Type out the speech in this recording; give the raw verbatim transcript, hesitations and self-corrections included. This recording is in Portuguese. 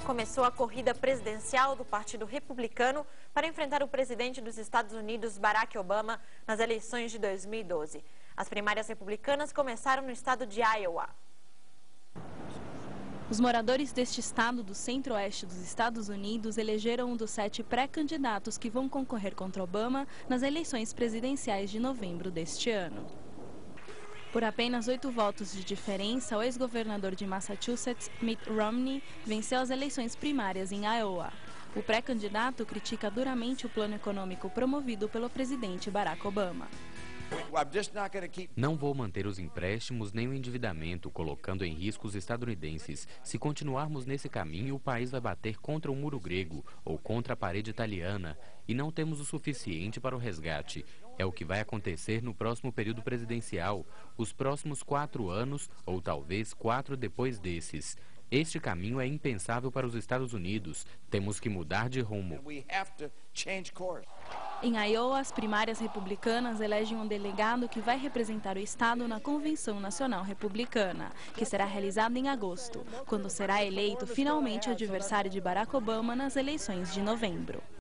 começou a corrida presidencial do Partido Republicano para enfrentar o presidente dos Estados Unidos, Barack Obama, nas eleições de dois mil e doze. As primárias republicanas começaram no estado de Iowa. Os moradores deste estado do centro-oeste dos Estados Unidos elegeram um dos sete pré-candidatos que vão concorrer contra Obama nas eleições presidenciais de novembro deste ano. Por apenas oito votos de diferença, o ex-governador de Massachusetts, Mitt Romney, venceu as eleições primárias em Iowa. O pré-candidato critica duramente o plano econômico promovido pelo presidente Barack Obama. Não vou manter os empréstimos nem o endividamento, colocando em risco os estadunidenses. Se continuarmos nesse caminho, o país vai bater contra o muro grego ou contra a parede italiana, e não temos o suficiente para o resgate. É o que vai acontecer no próximo período presidencial, os próximos quatro anos ou talvez quatro depois desses. Este caminho é impensável para os Estados Unidos. Temos que mudar de rumo. Em Iowa, as primárias republicanas elegem um delegado que vai representar o estado na Convenção Nacional Republicana, que será realizada em agosto, quando será eleito finalmente o adversário de Barack Obama nas eleições de novembro.